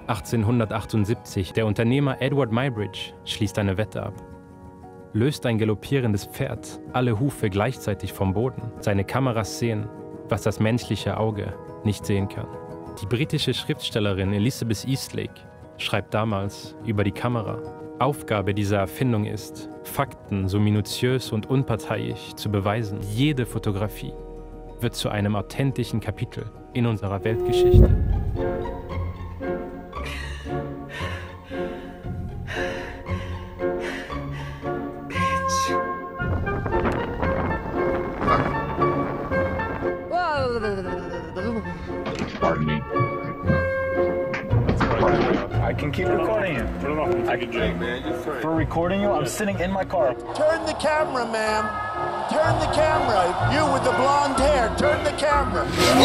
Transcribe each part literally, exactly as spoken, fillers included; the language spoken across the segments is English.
achtzehnhundertachtundsiebzig, der Unternehmer Edward Muybridge schließt eine Wette ab. Löst ein galoppierendes Pferd alle Hufe gleichzeitig vom Boden. Seine Kameras sehen, was das menschliche Auge nicht sehen kann. Die britische Schriftstellerin Elizabeth Eastlake schreibt damals über die Kamera: Aufgabe dieser Erfindung ist, Fakten so minutiös und unparteiisch zu beweisen. Jede Fotografie wird zu einem authentischen Kapitel in unserer Weltgeschichte. Pardon me. I can keep recording you. I can drink, man. For recording you, I'm sitting in my car. Turn the camera, ma'am. Turn the camera. You with the blonde hair. Turn the camera.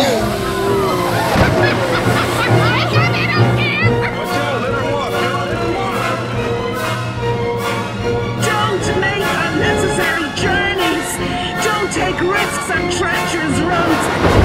Don't make unnecessary journeys. Don't take risks on treacherous roads.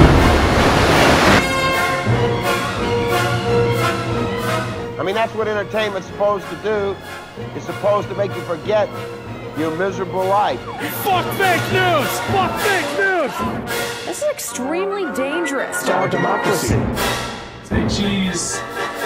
I mean, that's what entertainment's supposed to do. It's supposed to make you forget your miserable life. Fuck fake news! Fuck fake news! This is extremely dangerous. It's our democracy. Say cheese.